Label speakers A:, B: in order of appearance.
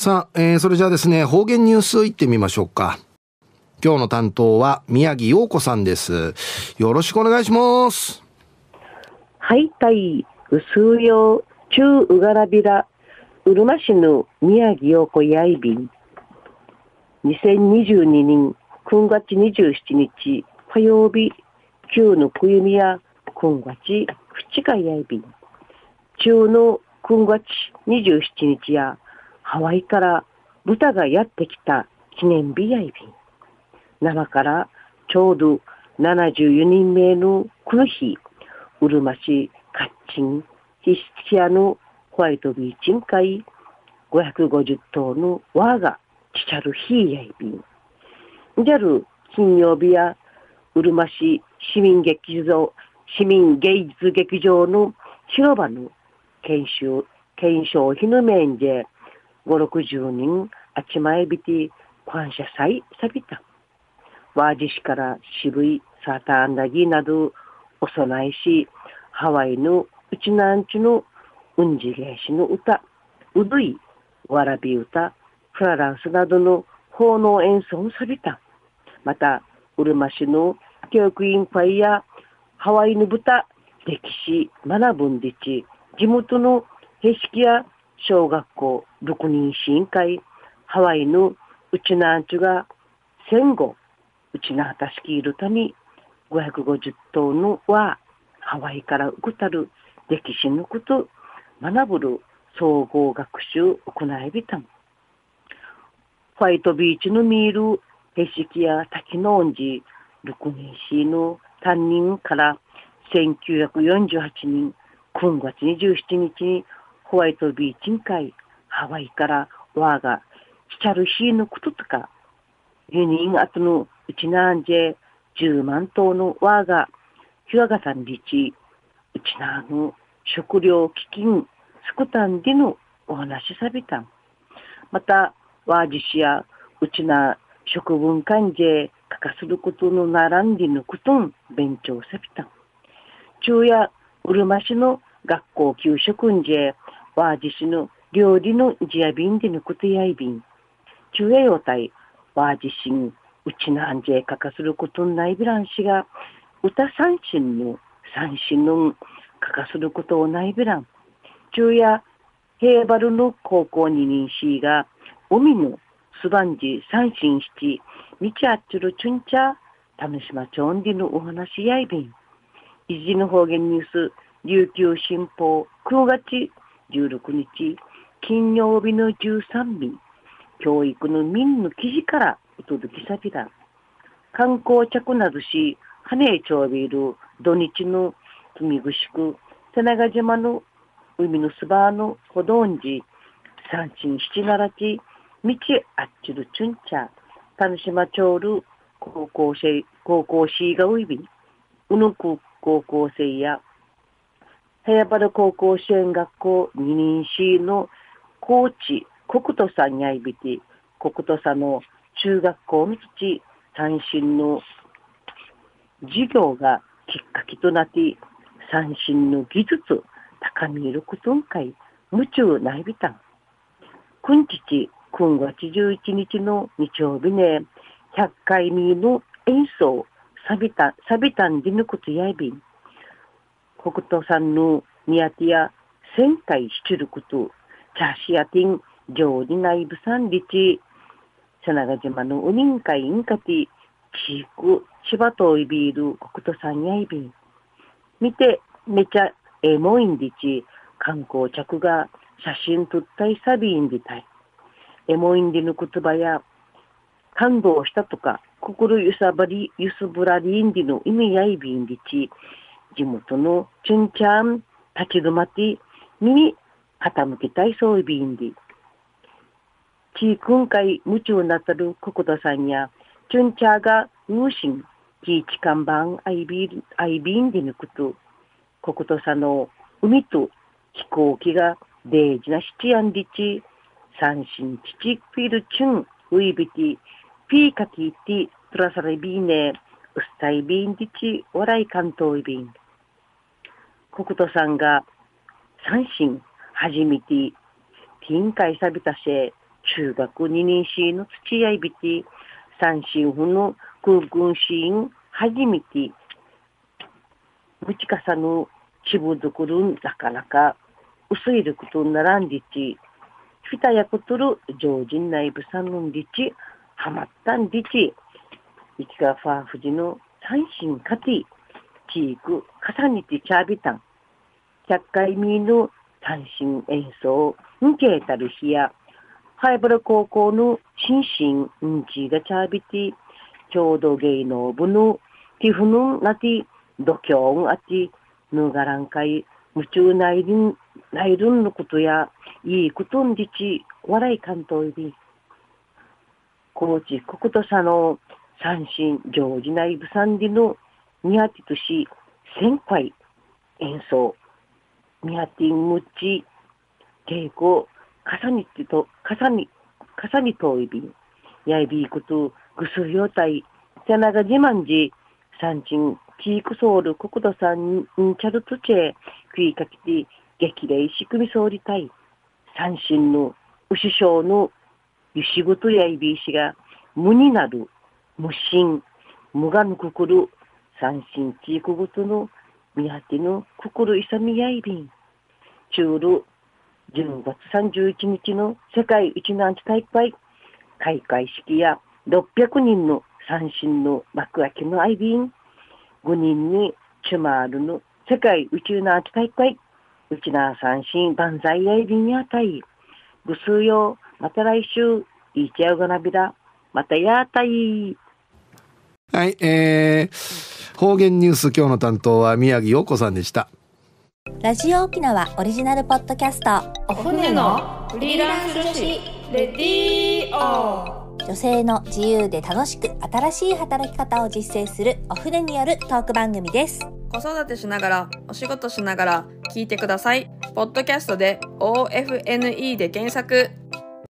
A: さあ、それじゃあですね、方言ニュースいってみましょうか。今日の担当は宮城陽子さんです。よろしくお願いします。
B: はい、たい、うすうよう、ちゅううがらびら、うるま市の宮城陽子やいびん。2022年9月27日、火曜日、旧のくゆみや、9月2日やいびん。中の9月27日や、ハワイから豚がやってきた記念日やいびん。生からちょうど74人目のこの日、うるま市カッチンヒスキアのホワイトビーチン会550頭の輪がちちゃる日やいびん。じゃる金曜日やうるま市市民芸術劇場の広場の検証日の面で5、60人あちまえびて感謝祭さびた。ワージ市から渋いサーターアンダギーなどお供えし、ハワイのうちなんちのうんじげいしの歌、うどい、わらび歌、フラダンスなどの奉納演奏をさびた。また、うるま市の教育委員会やハワイの豚、歴史学ぶんでち、地元のへしきや小学校6人支援会、ハワイのうちなんちが戦後、うちなはたしきいるたに550頭のはハワイからうくたる歴史のこと学ぶる総合学習行いびたん。ホワイトビーチの見るへしきや滝の恩寺六人市の担任から1948年9月27日にホワイトビーチに会ハワイからわがチチャルシーのこととかユニン後のうちなんじ10万頭のわがひわがさんりちうちなの食料基金すくたんでのお話さびたん。またわじしやうちな食文館でかかすることの並んでのことん勉強さびたん。昼夜うるま市の学校給食んじわじしの料理のじやびんでのことやいびん。昼夜よたいわじしんうちなんじかかすることんないびらんしが歌三振の三振のかかすることをないびらん。昼夜平原の高校二人しが海のすばんじ三振七道あっちるちゅんちゃたぬしまちょんでのお話やいびん。いじの方言ニュース琉球新報9月16日金曜日の13便教育の民の記事からお届けさびら観光着などし羽町ビル土日の罪ぐしく瀬長島の海のすばの歩道んじ三鎮七ならち道あっちるちゅんちゃ田島町る高校生がういびうぬく高校生や早原高校支援学校二人市の高知国土さんやいびて国土さの中学校みち単身の授業がきっかけとなって三振の技術高みることんかい夢中ないびたん。くんちち9月11日の日曜日ね100回目の演奏サビタンでぬことやいびん。北斗さんのニヤティア1000回しちることチャシアティン上に内部さんりち瀬長島のウニンカインカティチークシバトイビール北斗さんやいびん。見てめちゃエモいんでち観光着が写真撮ったいサビインでたい。エモいんでの言葉や感動したとか心ゆすぶらりんでの意味やいびんでち地元のチュンチャン立ち止まって耳傾けたいそういびんでち今回夢中になったる国土さんやチュンチャーが入信キーチ看板アイビンでぬくと国土さの海と飛行機がデージな七やんりち三振父フィルチュンウイビティピーカティティプラサレビーネウスタイビンディチ笑い関東イビン国土さんが三振初めてティンカイサビタシェ中学2年生の土屋いびて、三振府の空軍シーン初めて、むちかさぬちぶどくるんなかなか薄いることならんりち、フィタヤコトル上人内部さんのんりち、はまったんりち、いきがファーフジの三振かて、チーク重ねてチャービタン、100回目の三振演奏、んけたる日や、ハイブラ高校の新進んちがチャービティ、郷土芸能部のティフヌンなて、度胸あて、ぬがらんかい、夢中ないるんのことや、いいことんじち、笑い関東入り。高知国土佐の三振上司内部さんでのニアティとし、1000回演奏。ニアティンムチ、稽古、重ねといびん。やいびいこと、ぐすりょうたい、せなが自慢じ、三振、チークソール国土さんにチャルトチェ、食いかけて、激励仕組み総理隊、三振の、牛将の、ゆしごとやいびいしが、無になる、無心、無がぬくくる、三振チークごとの、見果ての心いさみやいびん。中る、10月31日の世界一のアンチ大会、開会式や600人の三振の幕開けのアイビン、5人にチュマールの世界宇宙のアンチ大会、うちな三振万歳アイビンやたい、ぐすうよ、また来週、いいちゃうがなびら、またやたい。
A: はい、方言ニュース今日の担当は宮城陽子さんでした。
C: ラジオ沖縄オリジナルポッドキャスト、
D: お船のフリーランス女子レディオ。
C: 女性の自由で楽しく新しい働き方を実践するお船によるトーク番組です。
D: 子育てしながらお仕事しながら聞いてください。ポッドキャストで OFNE で検索。